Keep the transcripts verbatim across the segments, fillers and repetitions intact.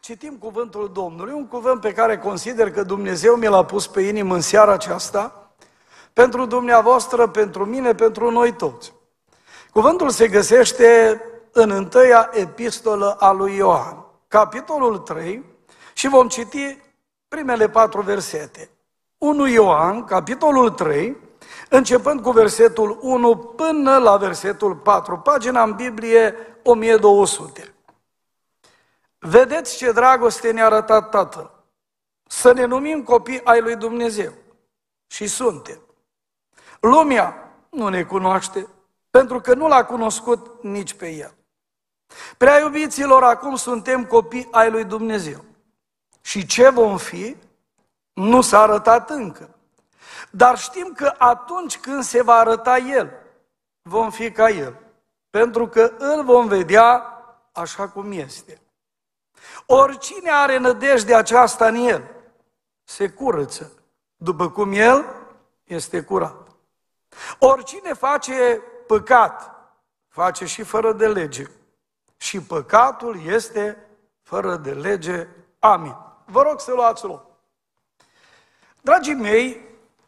citim cuvântul Domnului, un cuvânt pe care consider că Dumnezeu mi l-a pus pe inimă în seara aceasta, pentru dumneavoastră, pentru mine, pentru noi toți. Cuvântul se găsește în întâia epistolă a lui Ioan, capitolul trei, și vom citi primele patru versete. unu Ioan, capitolul trei, începând cu versetul unu până la versetul patru, pagina în Biblie o mie două sute. Vedeți ce dragoste ne-a arătat Tatăl, să ne numim copii ai lui Dumnezeu. Și suntem. Lumea nu ne cunoaște, pentru că nu l-a cunoscut nici pe El. Prea iubiților, acum suntem copii ai lui Dumnezeu. Și ce vom fi, nu s-a arătat încă. Dar știm că atunci când se va arăta El, vom fi ca El, pentru că îl vom vedea așa cum este. Oricine are nădejdea aceasta în El, se curăță, după cum El este curat. Oricine face păcat, face și fără de lege. Și păcatul este fără de lege. Amin. Vă rog să luați loc. Dragii mei,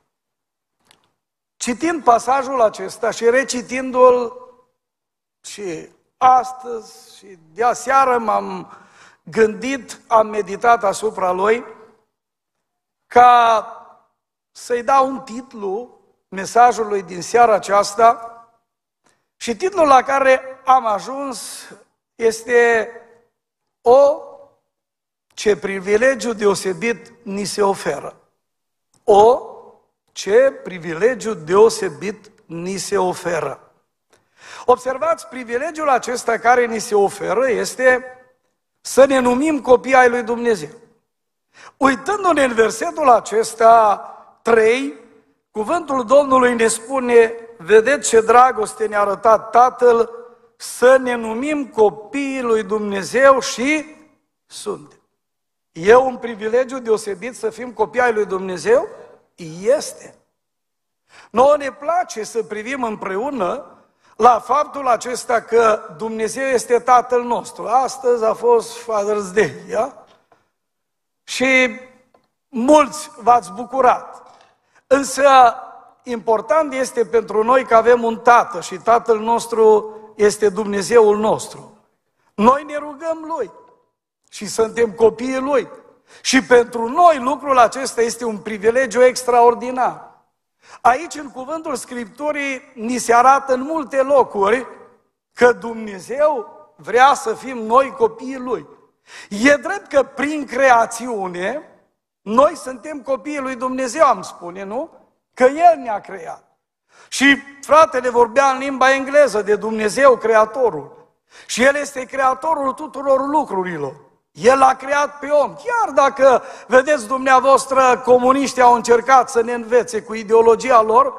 citind pasajul acesta și recitindu-l și astăzi și de aseară m-am gândit, am meditat asupra lui, ca să-i dau un titlu mesajului din seara aceasta, și titlul la care am ajuns este: O, ce privilegiu deosebit ni se oferă. O, ce privilegiu deosebit ni se oferă. Observați, privilegiul acesta care ni se oferă este să ne numim copii ai lui Dumnezeu. Uitându-ne în versetul acesta trei, cuvântul Domnului ne spune: vedeți ce dragoste ne-a arătat Tatăl, să ne numim copiii lui Dumnezeu și suntem. E un privilegiu deosebit să fim copii ai lui Dumnezeu? Este. Nouă ne place să privim împreună la faptul acesta că Dumnezeu este Tatăl nostru. Astăzi a fost Father's Day, ia? Și mulți v-ați bucurat. Însă important este pentru noi că avem un Tată și Tatăl nostru este Dumnezeul nostru. Noi ne rugăm Lui și suntem copiii Lui. Și pentru noi lucrul acesta este un privilegiu extraordinar. Aici, în cuvântul Scripturii, ni se arată în multe locuri că Dumnezeu vrea să fim noi copiii Lui. E drept că prin creațiune noi suntem copiii lui Dumnezeu, am spune, nu? Că El ne-a creat. Și fratele vorbea în limba engleză de Dumnezeu, Creatorul. Și El este Creatorul tuturor lucrurilor. El a creat pe om. Chiar dacă, vedeți dumneavoastră, comuniștii au încercat să ne învețe cu ideologia lor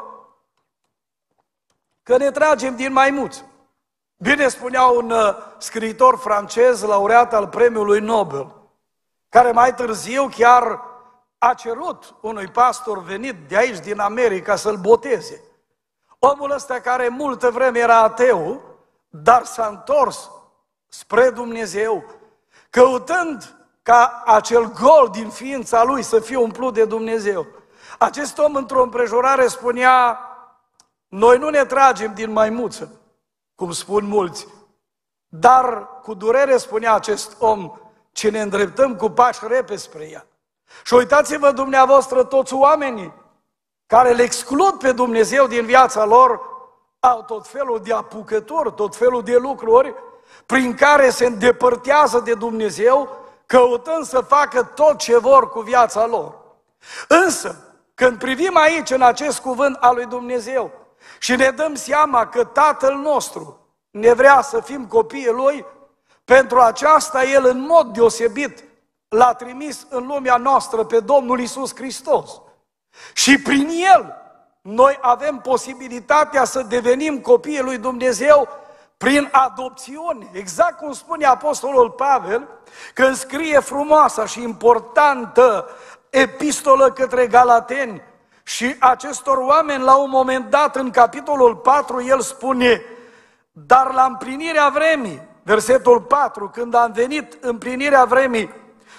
că ne tragem din maimuți. Bine spunea un uh, scriitor francez, laureat al premiului Nobel, care mai târziu chiar a cerut unui pastor venit de aici, din America, să-l boteze. Omul ăsta, care multă vreme era ateu, dar s-a întors spre Dumnezeu, căutând ca acel gol din ființa lui să fie umplut de Dumnezeu. Acest om, într-o împrejurare, spunea: noi nu ne tragem din maimuță, cum spun mulți, dar cu durere, spunea acest om, ci ne îndreptăm cu pași repezi spre ea. Și uitați-vă dumneavoastră, toți oamenii care le exclud pe Dumnezeu din viața lor au tot felul de apucători, tot felul de lucruri prin care se îndepărtează de Dumnezeu, căutând să facă tot ce vor cu viața lor. Însă, când privim aici în acest cuvânt al lui Dumnezeu și ne dăm seama că Tatăl nostru ne vrea să fim copiii Lui, pentru aceasta El în mod deosebit l-a trimis în lumea noastră pe Domnul Iisus Hristos. Și prin El noi avem posibilitatea să devenim copiii lui Dumnezeu prin adopțiune. Exact cum spune Apostolul Pavel când scrie frumoasa și importantă epistolă către Galateni și acestor oameni, la un moment dat, în capitolul patru, el spune: dar la împlinirea vremii, versetul patru, când a venit împlinirea vremii,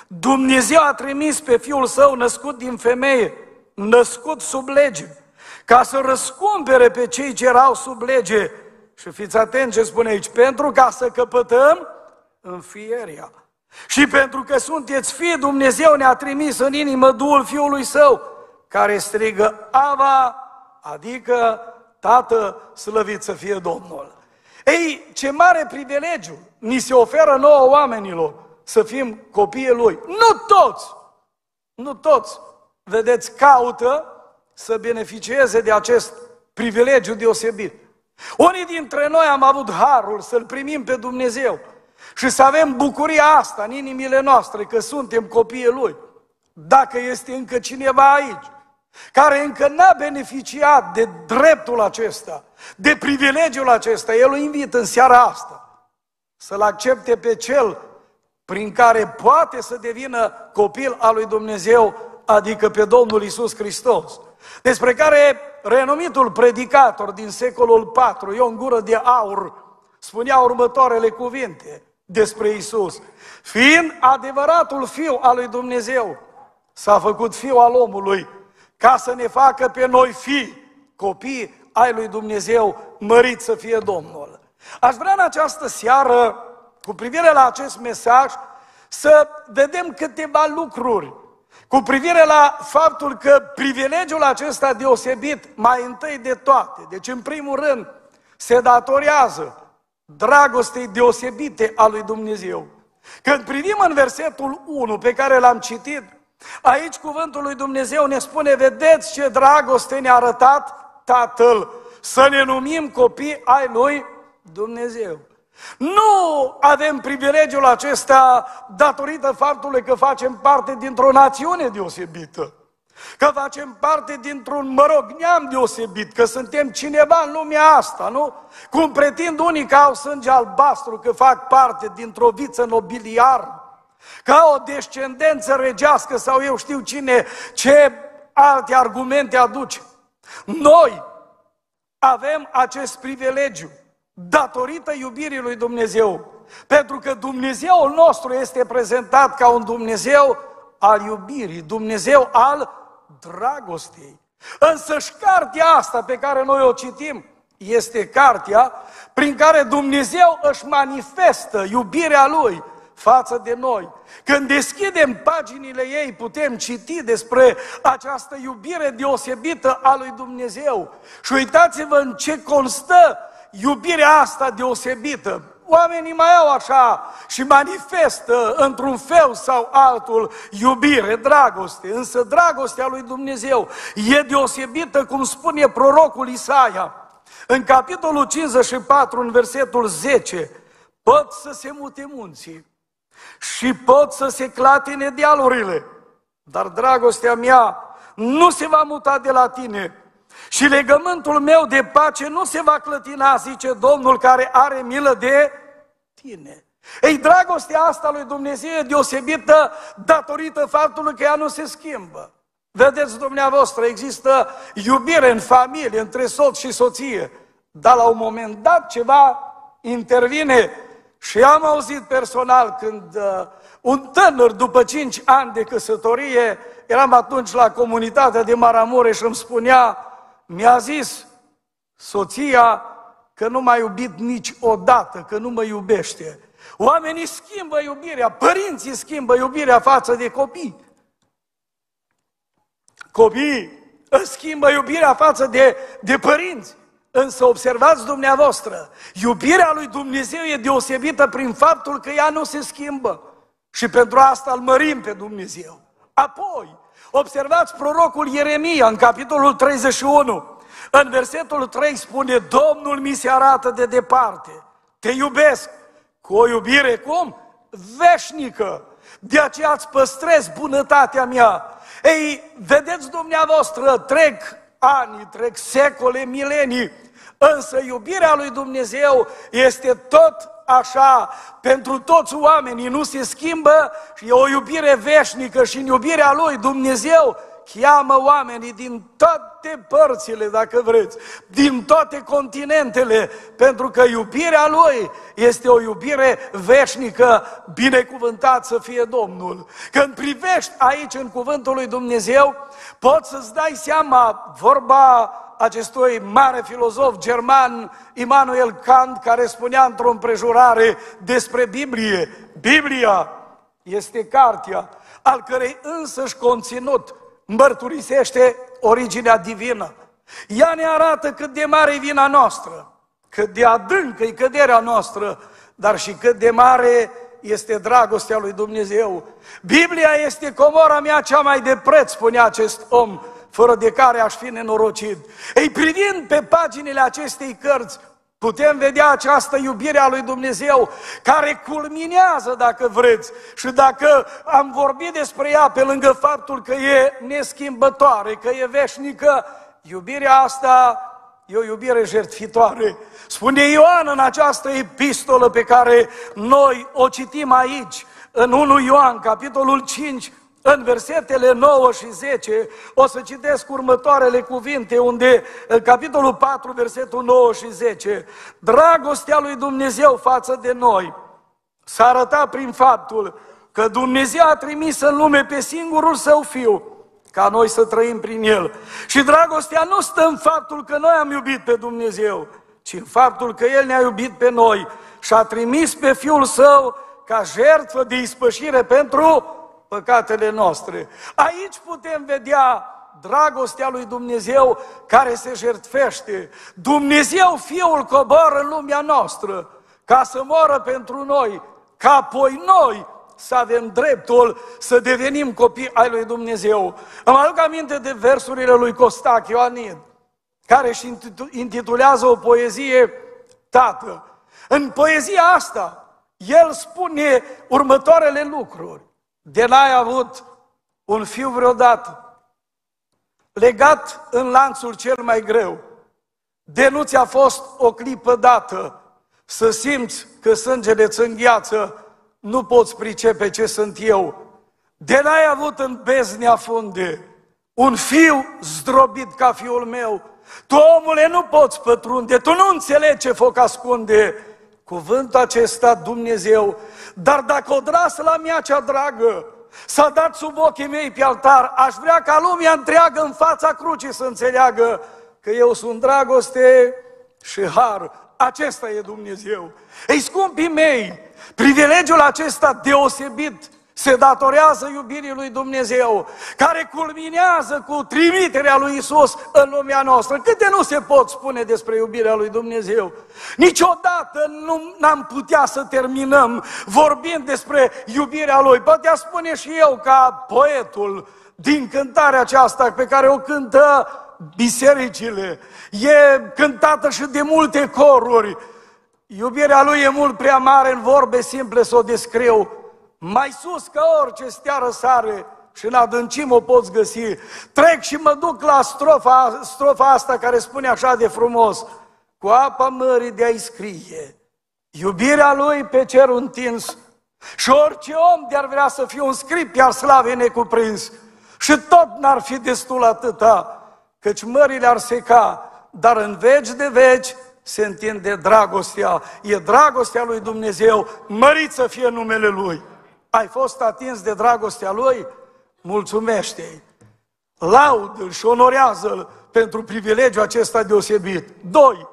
Dumnezeu a trimis pe Fiul Său născut din femeie, născut sub lege, ca să răscumpere pe cei ce erau sub lege. Și fiți atenți ce spune aici, pentru ca să căpătăm înfierea. Și pentru că sunteți fii, Dumnezeu ne-a trimis în inimă Duhul Fiului Său, care strigă Ava, adică Tată, slăvit să fie Domnul. Ei, ce mare privilegiu ni se oferă nouă oamenilor să fim copiii Lui. Nu toți, nu toți, vedeți, caută să beneficieze de acest privilegiu deosebit. Unii dintre noi am avut harul să-L primim pe Dumnezeu și să avem bucuria asta în inimile noastre, că suntem copiii Lui. Dacă este încă cineva aici care încă n-a beneficiat de dreptul acesta, de privilegiul acesta, el o invită în seara asta să-L accepte pe Cel prin care poate să devină copil al lui Dumnezeu, adică pe Domnul Iisus Hristos, despre care renumitul predicator din secolul patru, Ion Gură de Aur, spunea următoarele cuvinte despre Iisus: fiind adevăratul Fiu al lui Dumnezeu, s-a făcut Fiu al omului, ca să ne facă pe noi fii, copii ai lui Dumnezeu, mărit să fie Domnul. Aș vrea în această seară, cu privire la acest mesaj, să vedem câteva lucruri cu privire la faptul că privilegiul acesta deosebit, mai întâi de toate, deci în primul rând, se datorează dragostei deosebite a lui Dumnezeu. Când privim în versetul unu pe care l-am citit, aici cuvântul lui Dumnezeu ne spune, vedeți ce dragoste ne-a arătat Tatăl, să ne numim copii ai lui Dumnezeu. Nu avem privilegiul acesta datorită faptului că facem parte dintr-o națiune deosebită, că facem parte dintr-un, mă rog, neam deosebit, că suntem cineva în lumea asta, nu? Cum pretind unii că au sânge albastru, că fac parte dintr-o viță nobiliară, ca o descendență regească sau eu știu cine, ce alte argumente aduce. Noi avem acest privilegiu datorită iubirii lui Dumnezeu, pentru că Dumnezeul nostru este prezentat ca un Dumnezeu al iubirii, Dumnezeu al dragostei. Însăși cartea asta pe care noi o citim este cartea prin care Dumnezeu își manifestă iubirea Lui față de noi. Când deschidem paginile ei, putem citi despre această iubire deosebită a lui Dumnezeu. Și uitați-vă în ce constă iubirea asta deosebită. Oamenii mai au așa și manifestă într-un fel sau altul iubire, dragoste, însă dragostea lui Dumnezeu e deosebită, cum spune prorocul Isaia, în capitolul cincizeci și patru, în versetul zece, pot să se mute munții și pot să se clatine dealurile, dar dragostea mea nu se va muta de la tine și legământul meu de pace nu se va clătina, zice Domnul care are milă de tine. Ei, dragostea asta lui Dumnezeu e deosebită datorită faptului că ea nu se schimbă. Vedeți dumneavoastră, există iubire în familie, între soț și soție, dar la un moment dat ceva intervine. Și am auzit personal când uh, un tânăr, după cinci ani de căsătorie, eram atunci la comunitatea de Maramureș și îmi spunea, mi-a zis soția că nu m-a iubit niciodată, că nu mă iubește. Oamenii schimbă iubirea, părinții schimbă iubirea față de copii. Copiii își schimbă iubirea față de, de părinți. Însă observați dumneavoastră, iubirea lui Dumnezeu e deosebită prin faptul că ea nu se schimbă. Și pentru asta îl mărim pe Dumnezeu. Apoi, observați prorocul Ieremia în capitolul treizeci și unu. În versetul trei spune, Domnul mi se arată de departe, te iubesc cu o iubire, cum? Veșnică. De aceea îți păstrez bunătatea mea. Ei, vedeți dumneavoastră, trec ani, trec secole, milenii, însă iubirea lui Dumnezeu este tot așa pentru toți oamenii, nu se schimbă și e o iubire veșnică și în iubirea lui Dumnezeu cheamă oamenii din toate părțile, dacă vreți, din toate continentele, pentru că iubirea Lui este o iubire veșnică, binecuvântat să fie Domnul. Când privești aici în cuvântul lui Dumnezeu, poți să-ți dai seama, vorba acestui mare filozof german, Immanuel Kant, care spunea într-o împrejurare despre Biblie: Biblia este cartea al cărei însăși conținut mărturisește originea divină. Ea ne arată cât de mare e vina noastră, cât de adâncă e căderea noastră, dar și cât de mare este dragostea lui Dumnezeu. Biblia este comora mea cea mai de preț, spunea acest om, fără de care aș fi nenorocit. Ei, privind pe paginile acestei cărți, putem vedea această iubire a lui Dumnezeu, care culminează, dacă vreți, și dacă am vorbit despre ea, pe lângă faptul că e neschimbătoare, că e veșnică, iubirea asta e o iubire jertfitoare. Spune Ioan în această epistolă pe care noi o citim aici, în întâi Ioan, capitolul cinci, în versetele nouă și zece, o să citesc următoarele cuvinte, unde, în capitolul patru, versetul nouă și zece, dragostea lui Dumnezeu față de noi s-a arătat prin faptul că Dumnezeu a trimis în lume pe singurul Său Fiu, ca noi să trăim prin El. Și dragostea nu stă în faptul că noi am iubit pe Dumnezeu, ci în faptul că El ne-a iubit pe noi și a trimis pe Fiul Său ca jertfă de ispășire pentru păcatele noastre. Aici putem vedea dragostea lui Dumnezeu care se jertfește. Dumnezeu Fiul coboară în lumea noastră ca să moară pentru noi, ca apoi noi să avem dreptul să devenim copii ai lui Dumnezeu. Îmi aduc aminte de versurile lui Costache Ioanid, care își intitulează o poezie Tată. În poezia asta, el spune următoarele lucruri: de n-ai avut un fiu vreodată, legat în lanțul cel mai greu, de nu ți-a fost o clipă dată să simți că sângele ți îngheață, nu poți pricepe ce sunt eu. De n-ai avut în beznea funde un fiu zdrobit ca fiul meu, tu, omule, nu poți pătrunde, tu nu înțelegi ce foc ascunde cuvântul acesta Dumnezeu. Dar dacă o drasla mea cea dragă s-a dat sub ochii mei pe altar, aș vrea ca lumea întreagă în fața crucii să înțeleagă că eu sunt dragoste și har. Acesta e Dumnezeu. Ei, scumpii mei, privilegiul acesta deosebit se datorează iubirii lui Dumnezeu, care culminează cu trimiterea lui Isus în lumea noastră. Câte nu se pot spune despre iubirea lui Dumnezeu? Niciodată nu n-am putea să terminăm vorbind despre iubirea Lui. Putea spune și eu, ca poetul din cântarea aceasta pe care o cântă bisericile, e cântată și de multe coruri. Iubirea Lui e mult prea mare, în vorbe simple să o descriu. Mai sus ca orice stea răsare și în adâncim o poți găsi. Trec și mă duc la strofa, strofa asta care spune așa de frumos: cu apa mării de-ai scrie iubirea Lui pe cer întins, și orice om de-ar vrea să fie un scrip iar slavei necuprins, și tot n-ar fi destul atâta, căci mările ar seca, dar în veci de veci se întinde dragostea. E dragostea lui Dumnezeu, mărit să fie numele Lui. Ai fost atins de dragostea Lui? Mulțumește-i, laudă-L și onorează-L pentru privilegiul acesta deosebit. Doi,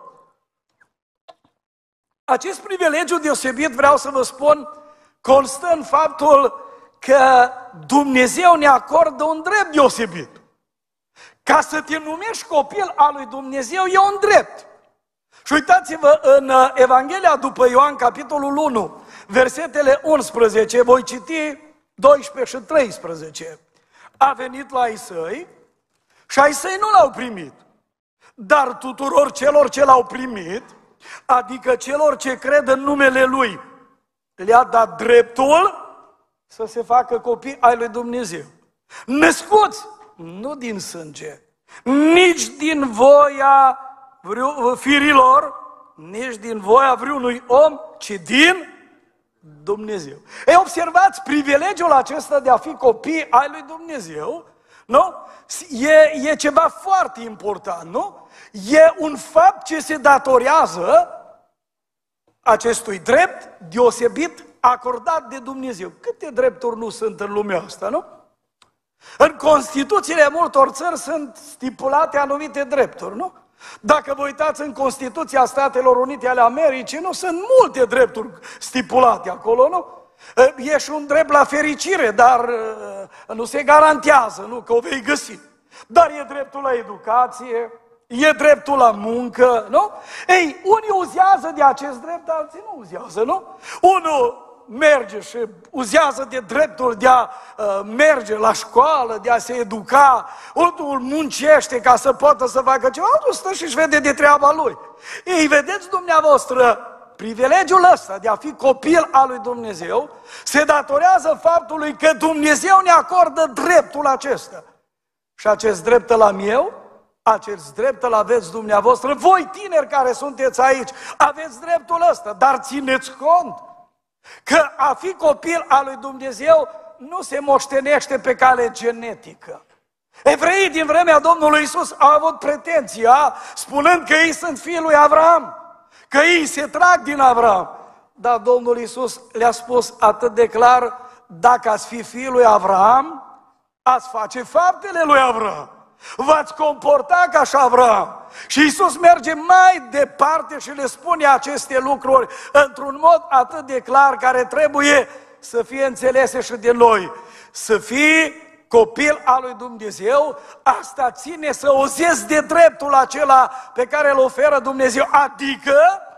acest privilegiu deosebit, vreau să vă spun, constă în faptul că Dumnezeu ne acordă un drept deosebit. Ca să te numești copil al lui Dumnezeu e un drept. Și uitați-vă în Evanghelia după Ioan, capitolul unu, versetele unsprezece, voi citi doisprezece și treisprezece. A venit la ai săi și ai săi nu l-au primit. Dar tuturor celor ce l-au primit, adică celor ce cred în numele Lui, le-a dat dreptul să se facă copii ai lui Dumnezeu. Născuți nu din sânge, nici din voia firilor, nici din voia vreunui om, ci din Dumnezeu. Ei, observați, privilegiul acesta de a fi copii ai lui Dumnezeu Nu? E, e ceva foarte important, nu? E un fapt ce se datorează acestui drept deosebit acordat de Dumnezeu. Câte drepturi nu sunt în lumea asta, nu? În Constituțiile multor țări sunt stipulate anumite drepturi, nu? Dacă vă uitați în Constituția Statelor Unite ale Americii, nu sunt multe drepturi stipulate acolo, nu? E și un drept la fericire, dar nu se garantează, nu? Că o vei găsi. Dar e dreptul la educație, e dreptul la muncă, nu? Ei, unii uzează de acest drept, alții nu uzează, nu? Unul merge și uzează de dreptul de a uh, merge la școală, de a se educa, unul muncește ca să poată să facă ceva, altul stă și își vede de treaba lui. Ei, vedeți dumneavoastră, privilegiul ăsta de a fi copil al lui Dumnezeu se datorează faptului că Dumnezeu ne acordă dreptul acesta. Și acest drept îl am eu, acest drept îl aveți dumneavoastră, voi tineri care sunteți aici, aveți dreptul ăsta, dar țineți cont că a fi copil al lui Dumnezeu nu se moștenește pe cale genetică. Evreii din vremea Domnului Iisus au avut pretenția, spunând că ei sunt fiii lui Avram, că ei se trag din Avram. Dar Domnul Iisus le-a spus atât de clar, dacă ați fi fiul lui Avram, ați face faptele lui Avram. V-ați comporta ca și Avram. Și Iisus merge mai departe și le spune aceste lucruri într-un mod atât de clar care trebuie să fie înțelese și de noi. Să fii copil al lui Dumnezeu, asta ține să ozezi de dreptul acela pe care îl oferă Dumnezeu, adică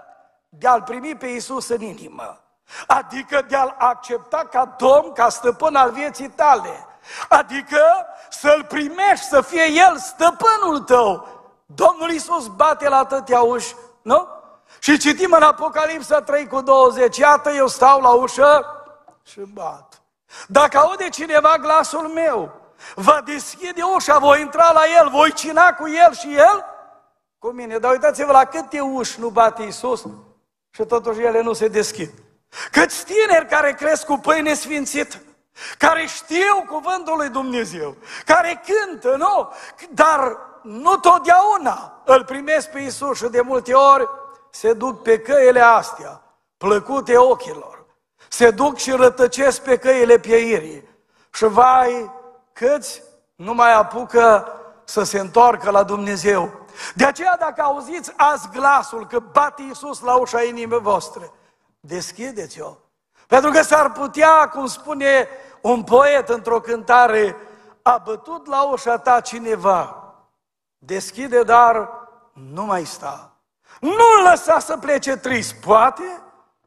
de a-L primi pe Iisus în inimă, adică de a-L accepta ca Domn, ca stăpân al vieții tale, adică să-L primești, să fie El stăpânul tău. Domnul Iisus bate la atâtea uși, nu? Și citim în Apocalipsa trei cu douăzeci, iată, eu stau la ușă și bat. Dacă aude cineva glasul meu, va deschide ușa, voi intra la El, voi cina cu El și El cu mine. Dar uitați-vă la câte uși nu bate Iisus și totuși ele nu se deschid. Câți tineri care cresc cu pâine sfințită, care știu cuvântul lui Dumnezeu, care cântă, nu? Dar nu totdeauna îl primesc pe Iisus și de multe ori se duc pe căile astea, plăcute ochilor, se duc și rătăcesc pe căile pieirii. Și vai, câți nu mai apucă să se întoarcă la Dumnezeu. De aceea, dacă auziți azi glasul că bate Iisus la ușa inimii voastre, deschideți-o. Pentru că s-ar putea, cum spune un poet într-o cântare, a bătut la ușa ta cineva, deschide, dar nu mai sta. Nu-l lăsa să plece trist, poate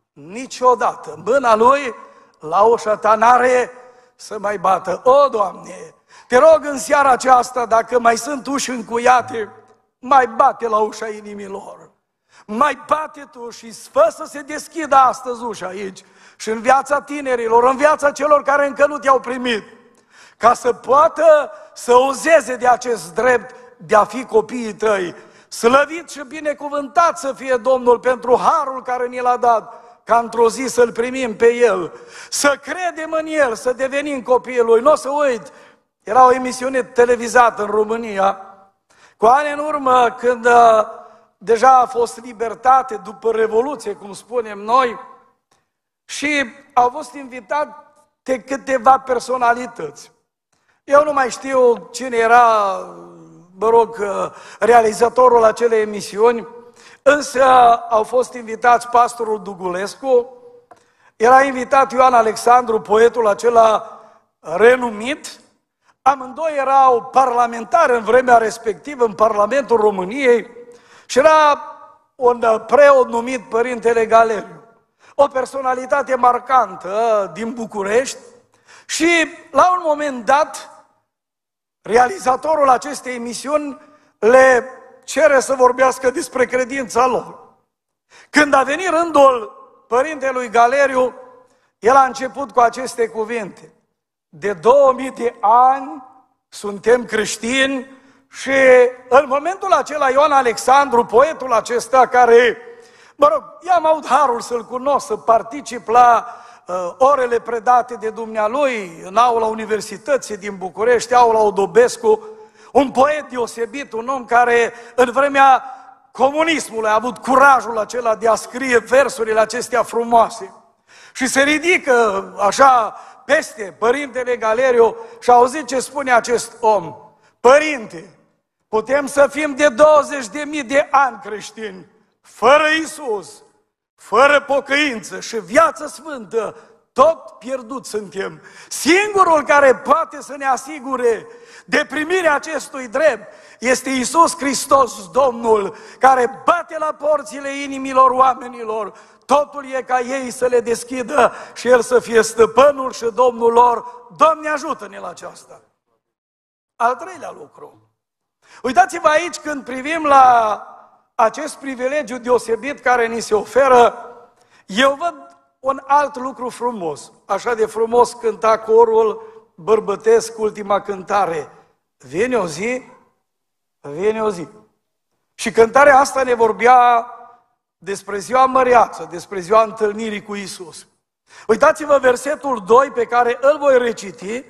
niciodată. Mâna lui la ușa ta n-are să mai bată. O, Doamne, te rog în seara aceasta, dacă mai sunt uși încuiate, mai bate la ușa inimilor. Mai bate tu și fă să se deschidă astăzi ușa aici și în viața tinerilor, în viața celor care încă nu te-au primit, ca să poată să ozeze de acest drept de a fi copiii tăi. Slăvit și binecuvântat să fie Domnul pentru harul care ni l-a dat, ca într-o zi să-L primim pe El, să credem în El, să devenim copiii Lui. Nu o să uit, era o emisiune televizată în România, cu ani în urmă, când uh, deja a fost libertate după Revoluție, cum spunem noi, și au fost invitate câteva personalități. Eu nu mai știu cine era, mă rog, realizatorul acelei emisiuni, însă au fost invitați pastorul Dugulescu, era invitat Ioan Alexandru, poetul acela renumit, amândoi erau parlamentari în vremea respectivă, în Parlamentul României, și era un preot numit Părintele Galeriu, o personalitate marcantă din București, și la un moment dat, realizatorul acestei emisiuni le cere să vorbească despre credința lor. Când a venit rândul Părintelui Galeriu, el a început cu aceste cuvinte: de două mii de ani suntem creștini. Și în momentul acela Ioan Alexandru, poetul acesta care, mă rog, i-am avut harul să-l cunosc, să particip la uh, orele predate de dumnealui în aula Universității din București, aula Odobescu, un poet deosebit, un om care în vremea comunismului a avut curajul acela de a scrie versurile acestea frumoase. Și se ridică așa peste Părintele Galeriu și auziți ce spune acest om. Părinte, putem să fim de douăzeci de mii de ani creștini, fără Iisus, fără pocăință și viață sfântă, tot pierdut suntem. Singurul care poate să ne asigure de primirea acestui drept este Iisus Hristos, Domnul, care bate la porțile inimilor oamenilor. Totul e ca ei să le deschidă și El să fie stăpânul și Domnul lor. Doamne, ajută-ne la aceasta! Al treilea lucru. Uitați-vă aici când privim la acest privilegiu deosebit care ni se oferă, eu văd un alt lucru frumos. Așa de frumos cânta corul bărbătesc ultima cântare. Vine o zi, vine o zi. Și cântarea asta ne vorbea despre ziua măreață, despre ziua întâlnirii cu Iisus. Uitați-vă versetul doi pe care îl voi reciti.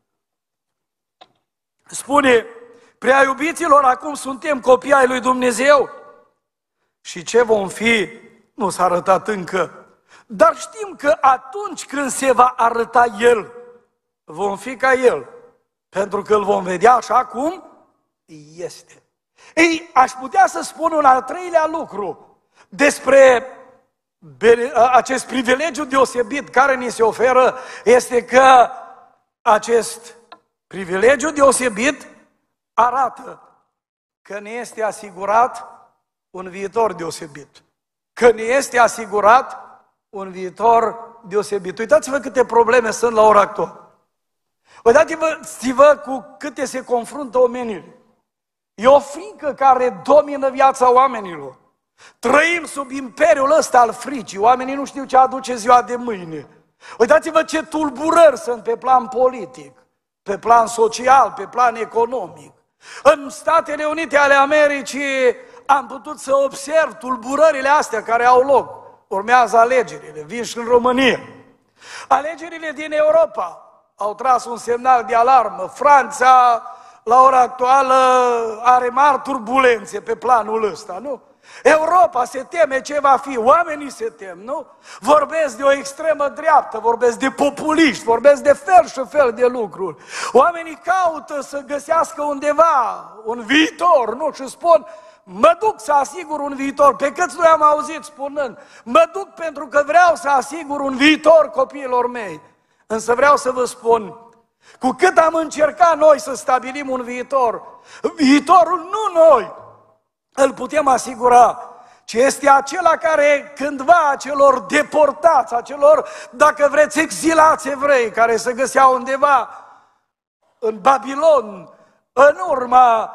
Spune, prea iubiților, acum suntem copii ai lui Dumnezeu și ce vom fi nu s-a arătat încă. Dar știm că atunci când se va arăta El, vom fi ca El, pentru că îl vom vedea așa cum este. Ei, aș putea să spun un al treilea lucru despre acest privilegiu deosebit care ni se oferă, este că acest privilegiu deosebit arată că ne este asigurat un viitor deosebit. Că ne este asigurat un viitor deosebit. Uitați-vă câte probleme sunt la ora actuală. Uitați-vă cu câte se confruntă omenirea. E o frică care domină viața oamenilor. Trăim sub imperiul ăsta al fricii. Oamenii nu știu ce aduce ziua de mâine. Uitați-vă ce tulburări sunt pe plan politic, pe plan social, pe plan economic. În Statele Unite ale Americii am putut să observ tulburările astea care au loc. Urmează alegerile, vin și în România. Alegerile din Europa au tras un semnal de alarmă. Franța, la ora actuală, are mari turbulențe pe planul ăsta, nu? Europa se teme ce va fi, oamenii se tem, nu? Vorbesc de o extremă dreaptă, vorbesc de populiști, vorbesc de fel și fel de lucruri. Oamenii caută să găsească undeva un viitor, nu? Și spun, mă duc să asigur un viitor. Pe câți noi am auzit spunând, mă duc pentru că vreau să asigur un viitor copiilor mei. Însă vreau să vă spun, cu cât am încercat noi să stabilim un viitor, viitorul nu noi îl putem asigura, ci este acela care cândva acelor deportați, acelor, dacă vreți, exilați evrei, care se găseau undeva în Babilon, în urma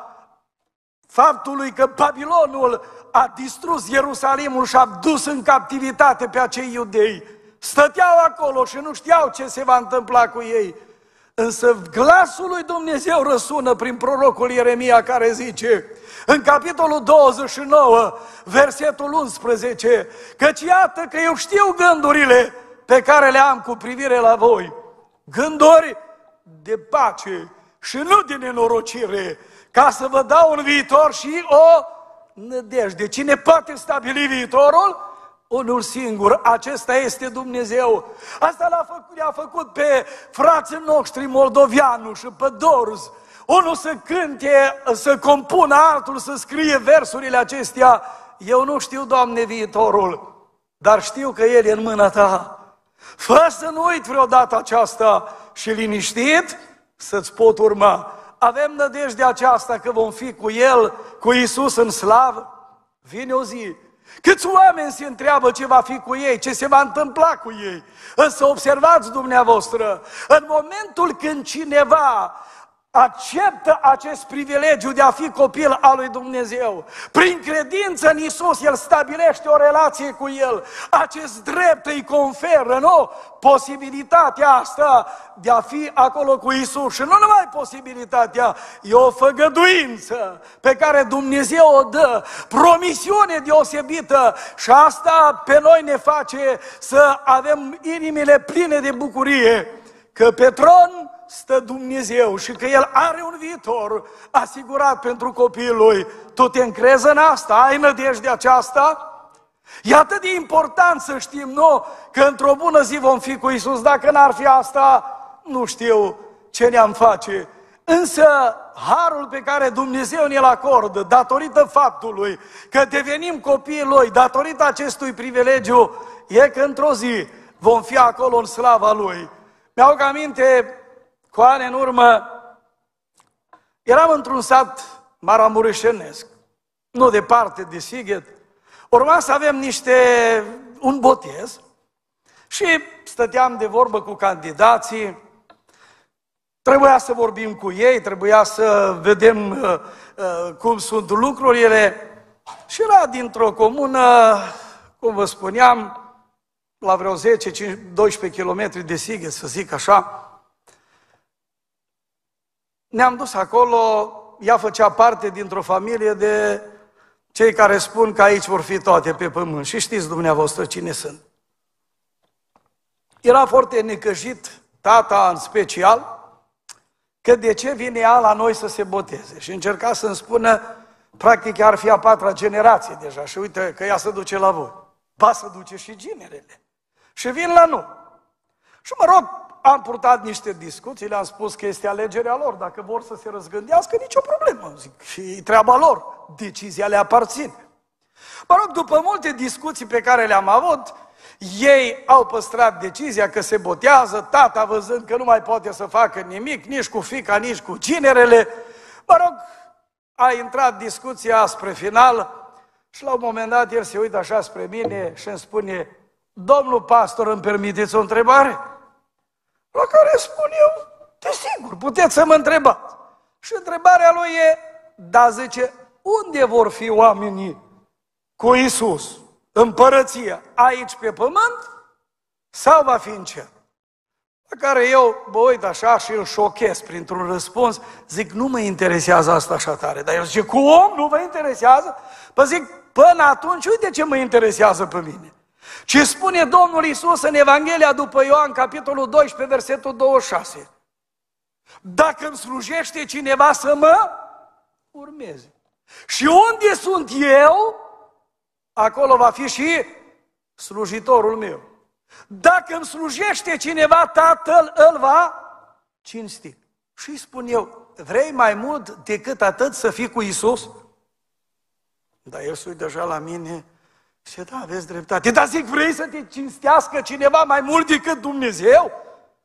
faptului că Babilonul a distrus Ierusalimul și a dus în captivitate pe acei iudei. Stăteau acolo și nu știau ce se va întâmpla cu ei. Însă glasul lui Dumnezeu răsună prin prorocul Ieremia care zice, în capitolul douăzeci și nouă, versetul unsprezece, căci iată că eu știu gândurile pe care le am cu privire la voi, gânduri de pace și nu de nenorocire, ca să vă dau un viitor și o nădejde. Cine poate stabili viitorul? Unul singur, acesta este Dumnezeu. Asta l-a făcut, le-a făcut pe frații noștri moldovianu și pe Dorz. Unul să cânte, să compună, altul să scrie versurile acestea. Eu nu știu, Doamne, viitorul, dar știu că El e în mâna Ta. Fă să nu uit vreodată aceasta și liniștit să-ți pot urma. Avem nădejdea aceasta că vom fi cu El, cu Iisus în slavă. Vine o zi. Câți oameni se întreabă ce va fi cu ei, ce se va întâmpla cu ei. Însă observați dumneavoastră, în momentul când cineva acceptă acest privilegiu de a fi copil al lui Dumnezeu. Prin credință în Iisus, el stabilește o relație cu el. Acest drept îi conferă, nu? Posibilitatea asta de a fi acolo cu Iisus. Și nu numai posibilitatea, e o făgăduință pe care Dumnezeu o dă, promisiune deosebită, și asta pe noi ne face să avem inimile pline de bucurie, că pe tron stă Dumnezeu și că El are un viitor asigurat pentru copiii Lui. Tu te încrezi în asta? Ai nădejde aceasta? E atât de important să știm, nu? Că într-o bună zi vom fi cu Iisus. Dacă n-ar fi asta, nu știu ce ne-am face. Însă, harul pe care Dumnezeu ne-l acordă, datorită faptului că devenim copiii Lui, datorită acestui privilegiu, e că într-o zi vom fi acolo în slava Lui. Mi-au aminte, cu ani în urmă, eram într-un sat maramureșenesc, nu departe de Sighet. Urma să avem niște, un botez și stăteam de vorbă cu candidații, trebuia să vorbim cu ei, trebuia să vedem uh, uh, cum sunt lucrurile. Și era dintr-o comună, cum vă spuneam, la vreo zece doisprezece kilometri de Sighet, să zic așa. Ne-am dus acolo, ea făcea parte dintr-o familie de cei care spun că aici vor fi toate pe pământ. Și știți dumneavoastră cine sunt. Era foarte necăjit, tata în special, că de ce vine ea la noi să se boteze. Și încerca să-mi spună, practic ar fi a patra generație deja. Și uite că ea se duce la voi. Ba să duce și ginerele. Și vin la noi. Și mă rog, am purtat niște discuții, le-am spus că este alegerea lor, dacă vor să se răzgândească, nicio problemă, zic, și treaba lor, decizia le aparține. Mă rog, după multe discuții pe care le-am avut, ei au păstrat decizia că se botează, tata văzând că nu mai poate să facă nimic, nici cu fiica, nici cu ginerele. Mă rog, a intrat discuția spre final și la un moment dat el se uită așa spre mine și îmi spune, domnul pastor, îmi permiteți o întrebare? La care spun eu, desigur, puteți să mă întrebați. Și întrebarea lui e, da, zice, unde vor fi oamenii cu Iisus? Împărăția, aici pe pământ sau va fi în cer? La care eu mă uit așa și îl șochez printr-un răspuns, zic, nu mă interesează asta așa tare. Dar el zice, cum? Nu vă interesează? Păi zic, până atunci, uite ce mă interesează pe mine. Ce spune Domnul Iisus în Evanghelia după Ioan, capitolul doisprezece, versetul douăzeci și șase. Dacă îmi slujește cineva să mă urmeze. Și unde sunt eu, acolo va fi și slujitorul meu. Dacă îmi slujește cineva, Tatăl îl va cinsti. Și îi spun eu, vrei mai mult decât atât să fii cu Iisus? Dar el se uită deja la mine și da, aveți dreptate. Dar zic, vrei să te cinstească cineva mai mult decât Dumnezeu?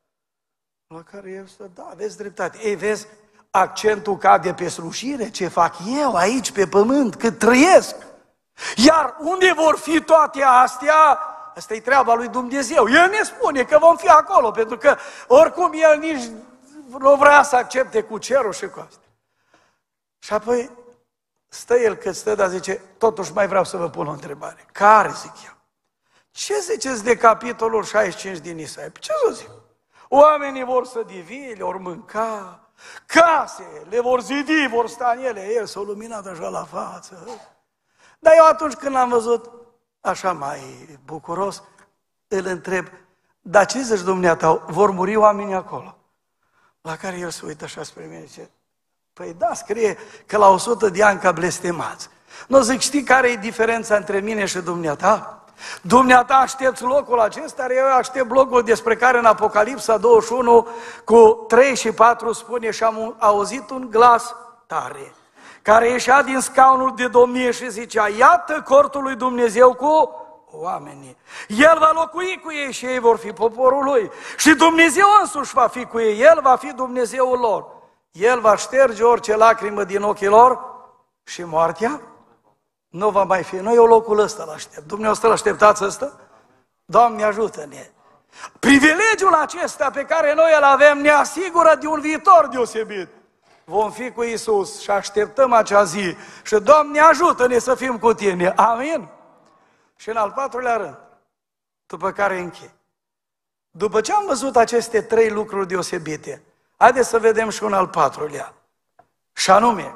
La care el să da, aveți dreptate. Ei, vezi, accentul cade pe slujire, ce fac eu aici pe pământ, cât trăiesc. Iar unde vor fi toate astea, asta e treaba lui Dumnezeu. El ne spune că vom fi acolo, pentru că oricum el nici nu vrea să accepte cu cerul și cu asta. Și apoi stă el cât stă, dar zice, totuși mai vreau să vă pun o întrebare. Care, zic eu? Ce ziceți de capitolul șaizeci și cinci din Isaia? Ce să zic? Oamenii vor să divi, le vor mânca, case, le vor zidi, vor sta în ele, el s-a luminat așa la față. Dar eu atunci când l-am văzut așa mai bucuros, îl întreb, dar ce zici dumneata, vor muri oamenii acolo? La care el se uită așa spre mine și zice, păi da, scrie că la o sută de ani ca blestemați. Nu zic, știi care e diferența între mine și dumneata? Dumneata aștepți locul acesta, iar eu aștept locul despre care în Apocalipsa douăzeci și unu cu trei și patru spune și am auzit un glas tare, care ieșea din scaunul de domnie și zicea, iată cortul lui Dumnezeu cu oamenii. El va locui cu ei și ei vor fi poporul lui. Și Dumnezeu însuși va fi cu ei, El va fi Dumnezeul lor. El va șterge orice lacrimă din ochii lor și moartea nu va mai fi. Noi eu locul ăsta l-aștept. Dumneavoastră l-așteptați ăsta? Doamne ajută-ne! Privilegiul acesta pe care noi îl avem ne asigură de un viitor deosebit. vom fi cu Iisus și așteptăm acea zi și Doamne ajută-ne să fim cu Tine. Amin? Și în al patrulea rând, după care închei. După ce am văzut aceste trei lucruri deosebite, haideți să vedem și un al patrulea. Și anume,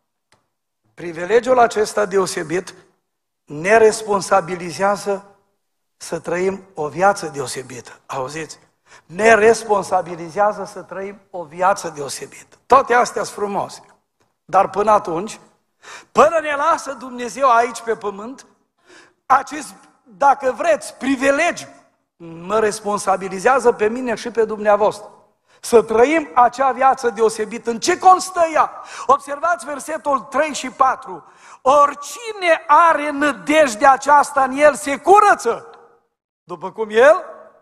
privilegiul acesta deosebit ne responsabilizează să trăim o viață deosebită. Auziți? Ne responsabilizează să trăim o viață deosebită. Toate astea sunt frumoase. Dar până atunci, până ne lasă Dumnezeu aici pe pământ, acest, dacă vreți, privilegiu mă responsabilizează pe mine și pe dumneavoastră. Să trăim acea viață deosebită. În ce constă ea? Observați versetul trei și patru. Oricine are nădejdea aceasta în el se curăță, după cum el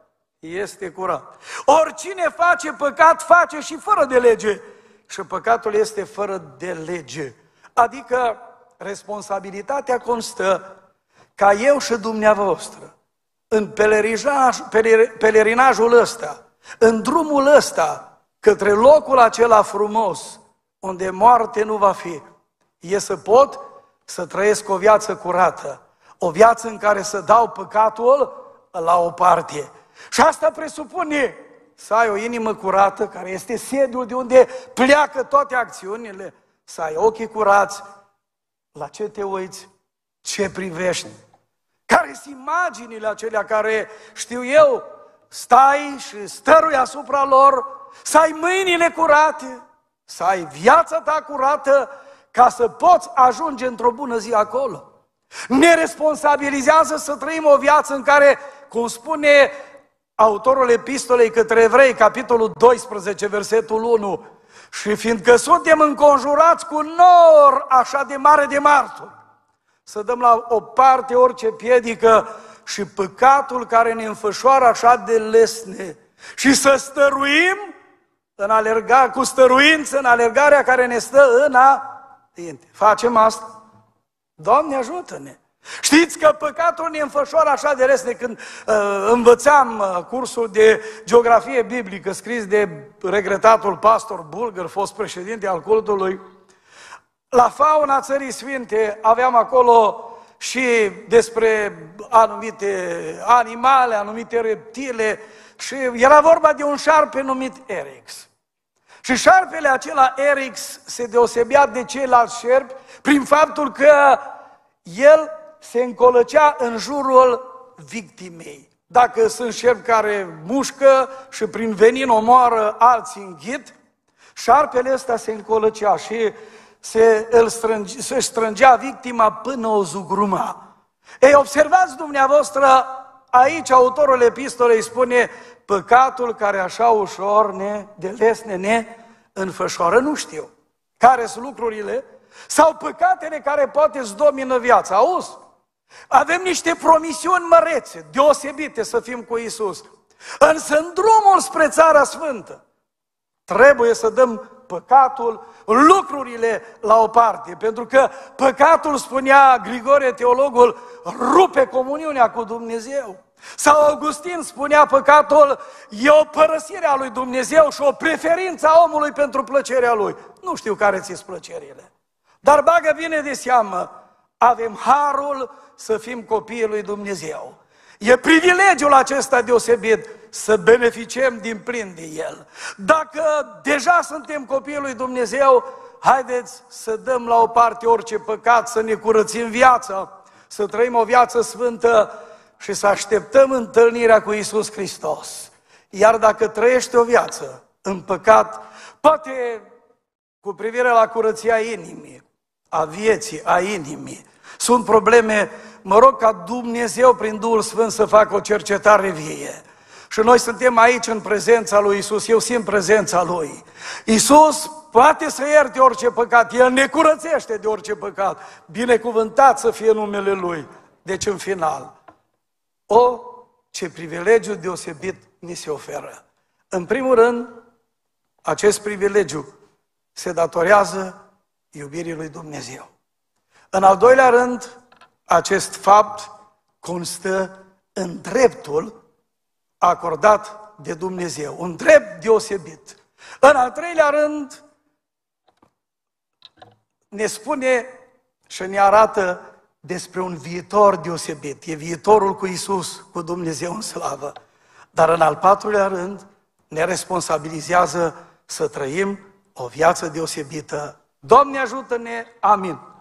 este curat. Oricine face păcat, face și fără de lege. Și păcatul este fără de lege. Adică responsabilitatea constă ca eu și dumneavoastră, în pelerinaj, pelerinajul ăsta, în drumul ăsta, către locul acela frumos, unde moarte nu va fi, e să pot să trăiesc o viață curată, o viață în care să dau păcatul la o parte. Și asta presupune să ai o inimă curată, care este sediul de unde pleacă toate acțiunile, să ai ochii curați, la ce te uiți, ce privești, care sunt imaginile acelea care, știu eu, stai și stărui asupra lor, să ai mâinile curate, să ai viața ta curată, ca să poți ajunge într-o bună zi acolo. Ne responsabilizează să trăim o viață în care, cum spune autorul epistolei către evrei, capitolul doisprezece, versetul unu, și fiindcă suntem înconjurați cu nor așa de mare de martori, să dăm la o parte orice piedică și păcatul care ne înfășoară așa de lesne și să stăruim în alerga, cu stăruință în alergarea care ne stă înainte. Facem asta? Doamne ajută-ne! Știți că păcatul ne înfășoară așa de lesne. Când uh, învățam uh, cursul de geografie biblică scris de regretatul pastor Bulgăr, fost președinte al cultului, la fauna Țării Sfinte aveam acolo și despre anumite animale, anumite reptile, și era vorba de un șarpe numit Eryx. Și șarpele acela Eryx se deosebea de ceilalți șerpi prin faptul că el se încolăcea în jurul victimei. Dacă sunt șerpi care mușcă și prin venin omoară, alții înghit, șarpele ăsta se încolăcea și se, îl strânge, se strângea victima până o zugruma. Ei, observați dumneavoastră, aici autorul epistolei spune păcatul care așa ușor ne, de lesne ne înfășoară, nu știu care sunt lucrurile, sau păcatele care poate îți domină viața. Auzi? Avem niște promisiuni mărețe, deosebite să fim cu Iisus. Însă în drumul spre Țara Sfântă trebuie să dăm păcatul, lucrurile la o parte. Pentru că păcatul, spunea Grigore Teologul, rupe comuniunea cu Dumnezeu. Sau Augustin spunea, păcatul e o părăsire a lui Dumnezeu și o preferință a omului pentru plăcerea lui. Nu știu care ți-s plăcerile. Dar bagă bine de seamă, avem harul să fim copiii lui Dumnezeu. E privilegiul acesta deosebit să beneficiem din plin de el. Dacă deja suntem copiii lui Dumnezeu, haideți să dăm la o parte orice păcat, să ne curățim viața, să trăim o viață sfântă și să așteptăm întâlnirea cu Iisus Hristos. Iar dacă trăiești o viață în păcat, poate cu privire la curăția inimii, a vieții, a inimii, sunt probleme, mă rog ca Dumnezeu prin Duhul Sfânt să facă o cercetare vie. Și noi suntem aici în prezența lui Iisus, eu simt prezența Lui. Iisus poate să ierte orice păcat, El ne curățește de orice păcat. Binecuvântat să fie numele Lui. Deci în final, o, ce privilegiu deosebit ni se oferă. În primul rând, acest privilegiu se datorează iubirii lui Dumnezeu. În al doilea rând, acest fapt constă în dreptul acordat de Dumnezeu, un drept deosebit. În al treilea rând, ne spune și ne arată despre un viitor deosebit. E viitorul cu Iisus, cu Dumnezeu în slavă. Dar în al patrulea rând, ne responsabilizează să trăim o viață deosebită. Doamne ajută-ne! Amin!